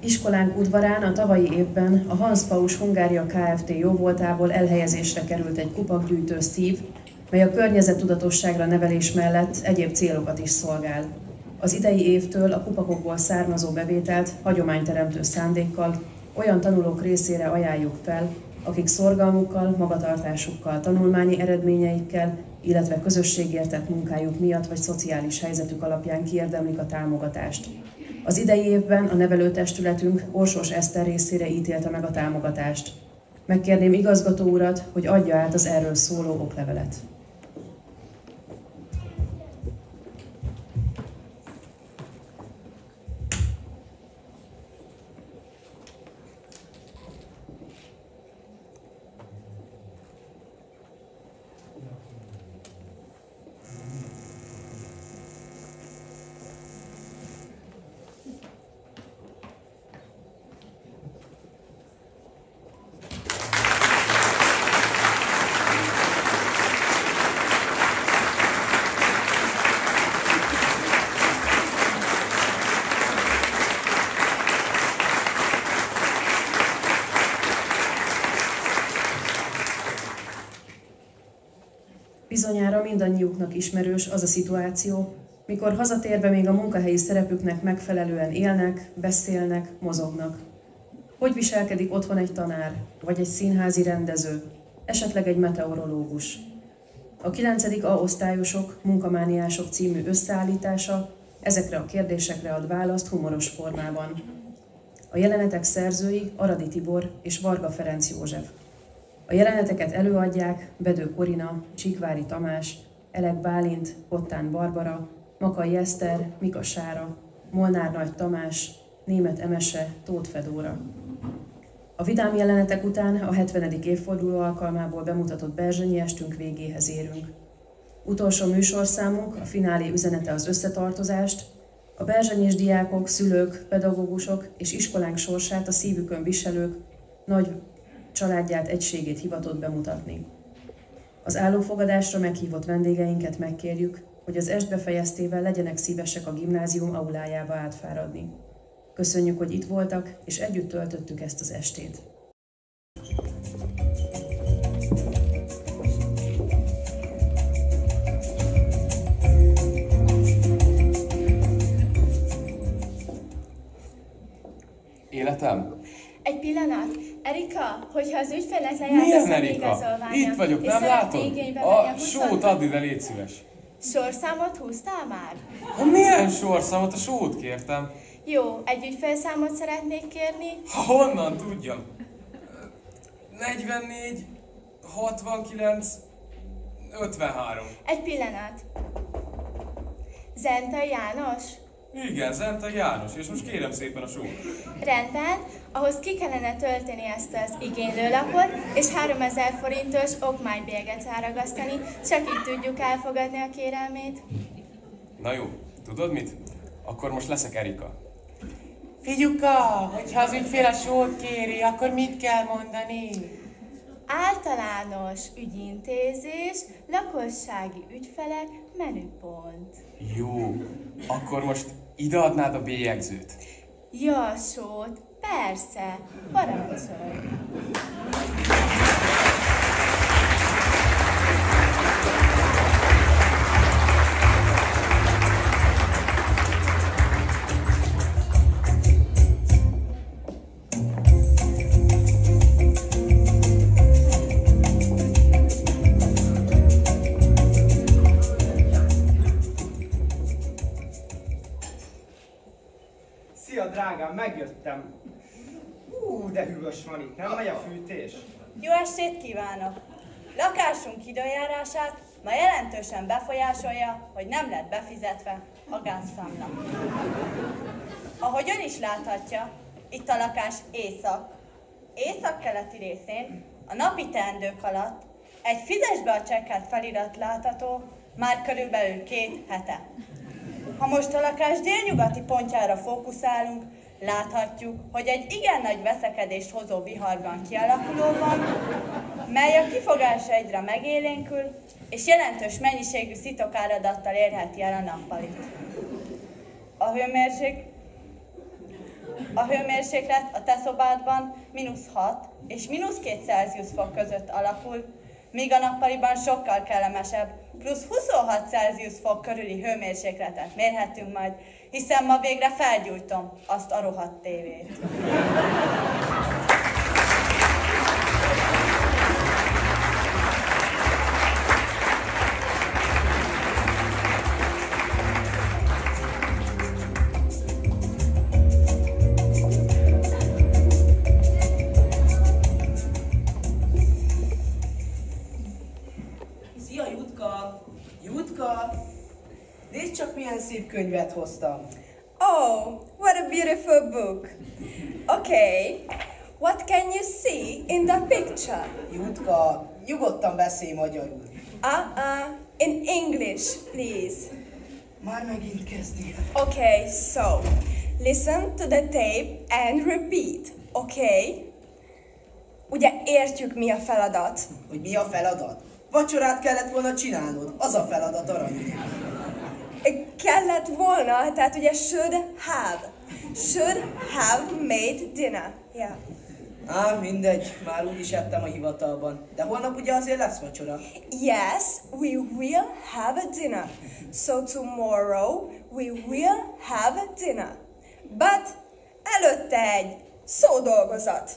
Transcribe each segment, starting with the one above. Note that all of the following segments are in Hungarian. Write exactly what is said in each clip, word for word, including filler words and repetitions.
Iskolánk udvarán a tavalyi évben a Hans Paus Hungária Kft. Jóvoltából elhelyezésre került egy kupakgyűjtő szív, mely a környezettudatosságra nevelés mellett egyéb célokat is szolgál. Az idei évtől a kupakokból származó bevételt hagyományteremtő szándékkal olyan tanulók részére ajánljuk fel, akik szorgalmukkal, magatartásukkal, tanulmányi eredményeikkel, illetve közösségért tett munkájuk miatt vagy szociális helyzetük alapján kiérdemlik a támogatást. Az idei évben a nevelőtestületünk Orsós Eszter részére ítélte meg a támogatást. Megkérném igazgató urat, hogy adja át az erről szóló oklevelet. Bizonyára mindannyiuknak ismerős az a szituáció, mikor hazatérve még a munkahelyi szerepüknek megfelelően élnek, beszélnek, mozognak. Hogy viselkedik otthon egy tanár, vagy egy színházi rendező, esetleg egy meteorológus? A kilencedik A osztályosok, munkamániások című összeállítása ezekre a kérdésekre ad választ humoros formában. A jelenetek szerzői Aradi Tibor és Varga Ferenc József. A jeleneteket előadják Bedő Korina, Csíkvári Tamás, Elek Bálint, Kottán Barbara, Makai Eszter, Mika Sára, Molnár Nagy Tamás, Németh Emese, Tóth Fedóra. A vidám jelenetek után a hetvenedik évforduló alkalmából bemutatott Berzsenyi estünk végéhez érünk. Utolsó műsorszámunk, a finálé üzenete az összetartozást, a berzsenyés diákok, szülők, pedagógusok és iskolánk sorsát a szívükön viselők nagy családját, egységét hivatott bemutatni. Az állófogadásra meghívott vendégeinket megkérjük, hogy az est befejeztével legyenek szívesek a gimnázium aulájába átfáradni. Köszönjük, hogy itt voltak, és együtt töltöttük ezt az estét. Életem? Egy pillanat. Erika, hogyha az ügyfélnek lejárt a személyigazolványa, Itt vagyok, nem látod? A sót add ide, légy szíves. Sorszámot húztál már? Ha milyen sorszámot? A sót kértem. Jó, egy ügyfélszámot szeretnék kérni. Ha honnan tudjam? negyvennégy, hatvankilenc, ötvenhárom. Egy pillanat. Zenta János? Igen, Zenta János, és most kérem szépen a sót. Rendben, ahhoz ki kellene tölteni ezt az igénylőlapot, és háromezer forintos okmánybélyeget ráragasztani, csak így tudjuk elfogadni a kérelmét. Na jó, tudod mit? Akkor most leszek Erika. Figyuka, hogyha az ügyfél a sót kéri, akkor mit kell mondani? Általános ügyintézés, lakossági ügyfelek, menüpont. Jó, akkor most ideadnád a bélyegzőt. Ja, sót, persze, parancsolj. Szia drágám, megjöttem. Ú, de hűvös van itt, nem megy a fűtés? Jó estét kívánok! Lakásunk időjárását ma jelentősen befolyásolja, hogy nem lett befizetve a gázszámla. Ahogy ön is láthatja, itt a lakás észak, észak-keleti részén a napi teendők alatt egy fizess be a csekket felirat látható már körülbelül két hete. Ha most a lakás délnyugati pontjára fókuszálunk, láthatjuk, hogy egy igen nagy veszekedést hozó viharban kialakuló van, mely a kifogása egyre megélénkül, és jelentős mennyiségű szitokáradattal érheti el a nappalit. A hőmérség... A hőmérséklet a te szobádban mínusz hat és mínusz két Celsius fok között alakul, míg a nappaliban sokkal kellemesebb, plusz huszonhat Celsius fok körüli hőmérsékletet mérhetünk majd, hiszen ma végre felgyújtom azt a rohadt tévét. Szia, Jutka! Jutka! Nézd csak, milyen szép könyvet hoztam. Oh, what a beautiful book. Okay, what can you see in the picture? Jutka, nyugodtan beszélj magyarul. Uh-uh, in English, please. Már megint kezdi. Okay, so, listen to the tape and repeat, okay? Ugye értjük, mi a feladat? Hogy mi a feladat? Vacsorát kellett volna csinálnod, az a feladat, aranyanyám. Kellett volna, tehát ugye should have. Should have made dinner. Yeah. Á, mindegy, már úgyis ettem a hivatalban. De holnap ugye azért lesz vacsora. Yes, we will have a dinner. So tomorrow we will have a dinner. But előtte egy szódolgozat.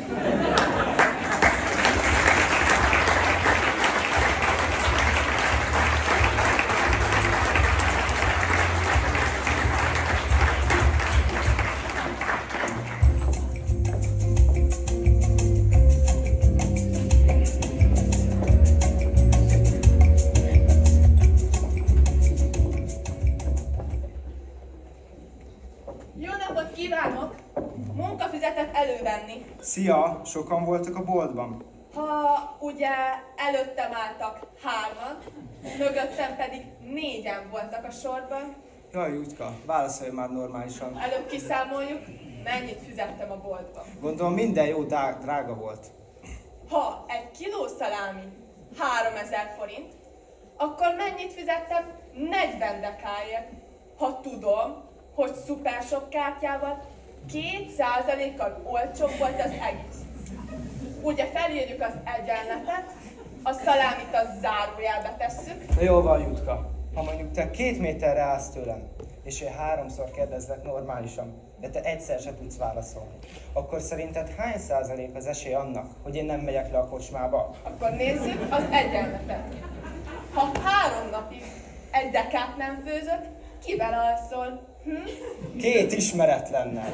Jó napot kívánok! Munkafüzetet elővenni. Szia, sokan voltak a boltban? Ha ugye előttem álltak hárman, mögöttem pedig négyen voltak a sorban, Jaj, Jutka, válaszolj már normálisan. előbb kiszámoljuk, mennyit fizettem a boltban. Gondolom minden jó dá- drága volt. Ha egy kiló szalámi háromezer forint, akkor mennyit fizettem negyven dekáért? Ha tudom, hogy szuper sok kártyával két százalékkal olcsóbb volt az egész. Ugye felírjuk az egyenletet, a szalámit a zárójelbe tesszük. Na jól van, Jutka. Ha mondjuk te két méterre állsz tőlem, és én háromszor kérdezlek normálisan, de te egyszer se tudsz válaszolni, akkor szerinted hány százalék az esély annak, hogy én nem megyek le a kocsmába? Akkor nézzük az egyenletet. Ha három napig egy dekát nem főzök, kivel alszol? Hm? Két ismeretlennel.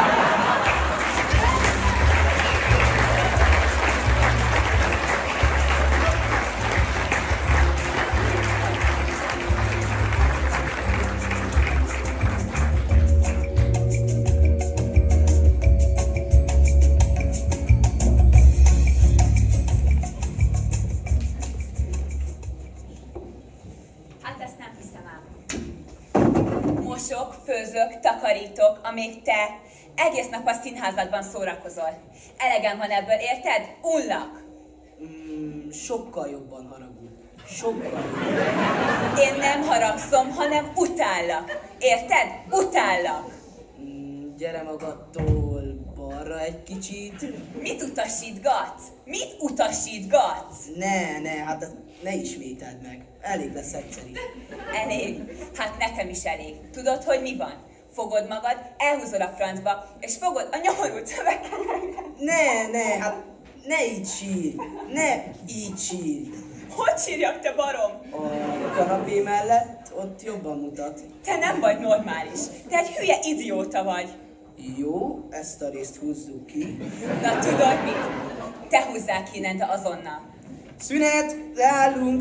Hát ezt nem hiszem ám. Mosok, főzök, takarítok, amíg te egész nap a színházakban szórakozol. Elegem van ebből, érted? Unlak! Mm, sokkal jobban haragud. Sokkal jobban. Én nem haragszom, hanem utállak. Érted? Utállak! Mm, gyere magadtól balra egy kicsit. Mit utasítgatsz? Mit utasítgatsz? Ne, ne, hát ezt ne ismételd meg. Elég lesz egyszerű. Elég. Hát nekem is elég. Tudod, hogy mi van? Fogod magad, elhúzod a francba, és fogod a nyomorult szövegkenyeret. Ne, ne, hát ne így sírj. Ne így sírj. Hogy sírjak, te barom? A kanapé mellett ott jobban mutat. Te nem vagy normális. Te egy hülye idióta vagy. Jó, ezt a részt húzzuk ki. Na tudod mit? Te húzzál ki innen, de azonnal. Szünet, leállunk.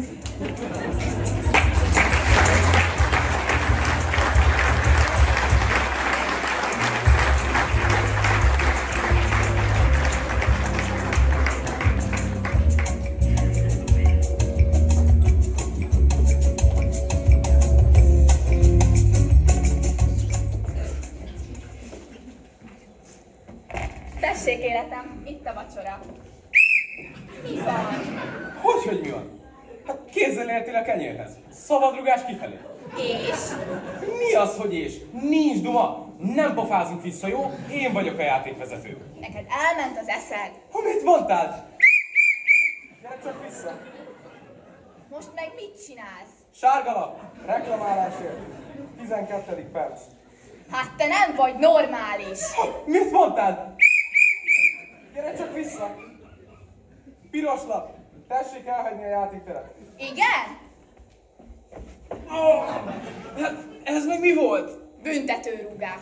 Tessék, életem, itt a vacsora. Mi van? Hogy, hogy mi van? Hát kézzel értél a kenyérhez. Szabadrugás kifelé. És? Mi az, hogy és? Nincs duma. Nem pofázunk vissza, jó? Én vagyok a játékvezető. Neked elment az eszed. Ha mit mondtál? Gyere csak vissza. Most meg mit csinálsz? Sárga lap, reklamálásért. tizenkettedik perc. Hát te nem vagy normális. Mit mondtál? Gyere csak vissza. Piros lap, tessék elhagyni a játékteret. Igen? Oh, hát ez meg mi volt? Büntetőrúgás.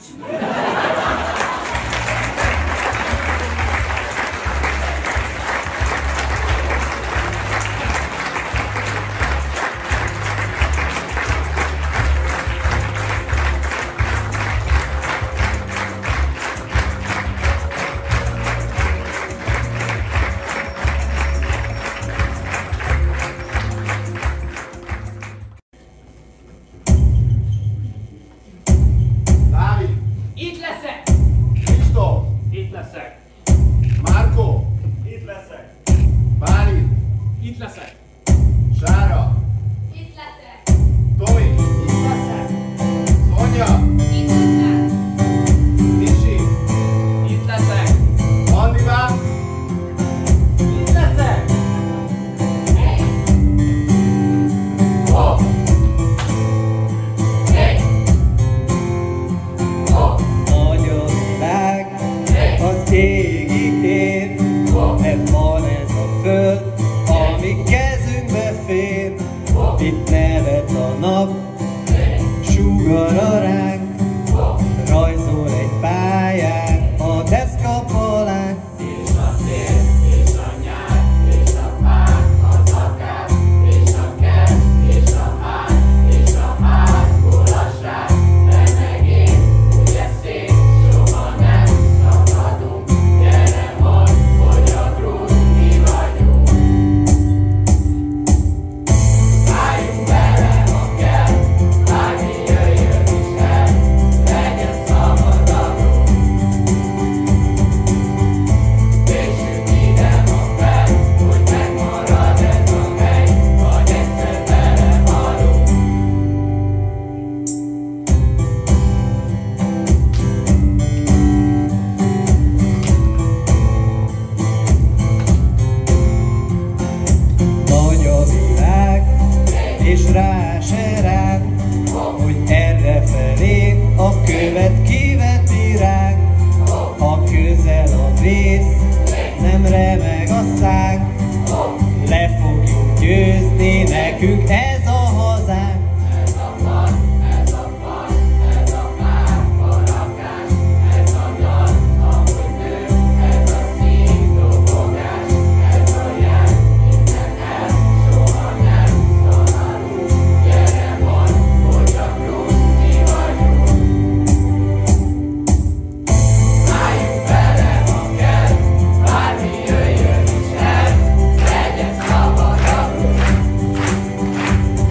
Itt leszek! Kristóf! Itt leszek! Márkó! Itt leszek! Bálint! Itt leszek! Sára! Itt leszek! Tomi! Itt leszek! Szonya! Itt leszek! Misi! Itt leszek! Andivá! Itt leszek! Hopp! Nagy a világ, az égig ér, mert van ez a föld, ami kezünkbe fér. Itt nevet a nap, sugar a ránk, rajzol egy pályán a deszkapalánk. És a szél, és a nyár, és a fák, az akár, és a kert, és a ház, és a ház, mulasság, remegény, ugye szép, soha nem szakadunk. Gyere, mondd, hogy a grúd, mi vagyunk. Álljunk bele, ha kell, bármi jöjjön is el, legyen szabadabb. Végsünk ide ma fel, hogy megmarad ez a hely, vagy egyszer belehalunk. Nagy a világ, és rá se ránk, hogy errefelé a követ kiveti ránk. Ha közel a vész, nem remeg a szánk, le fogjuk győzni, nekünk ez a hazánk. Ez a van, ez a van, ez a párfarakás, ez a dal, ahogy nő, ez a szívdobogás, ez a jel, minden el, soha nem szanalunk. Gyere, mondd, hogy a grúd, mi vagyunk. Álljunk bele, ha kell, bármi jöjjön is el, legyen szabadabb.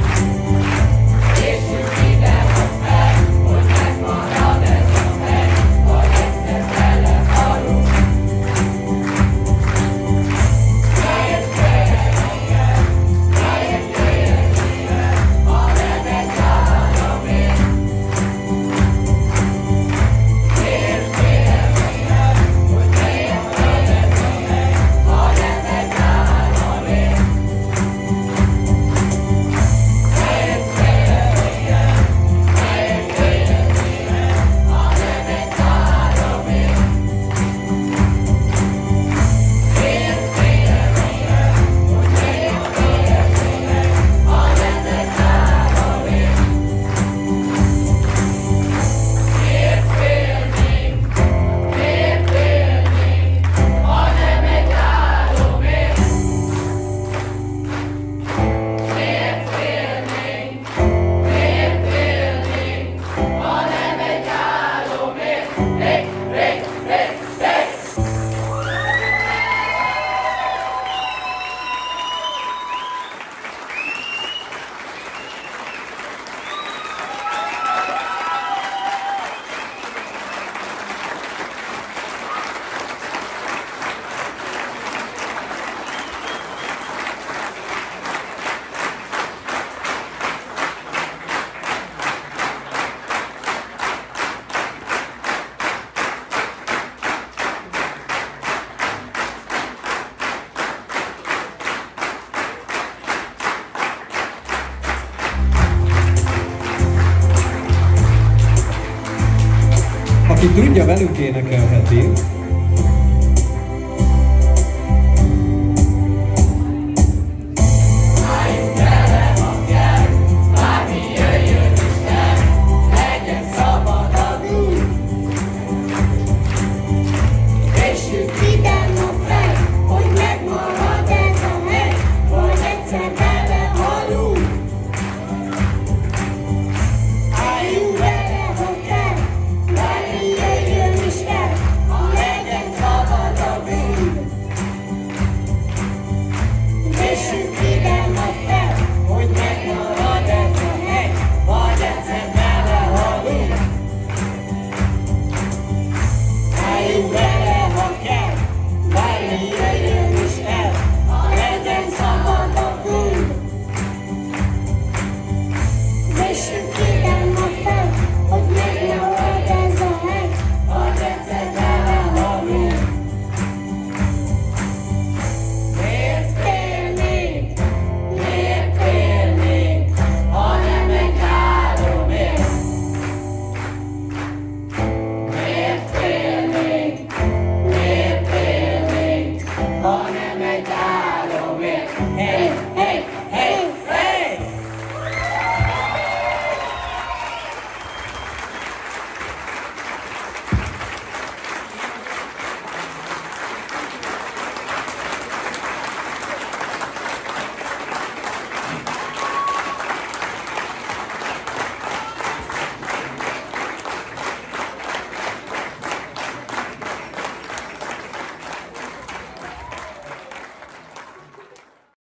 Aki tudja, velünk énekelheti.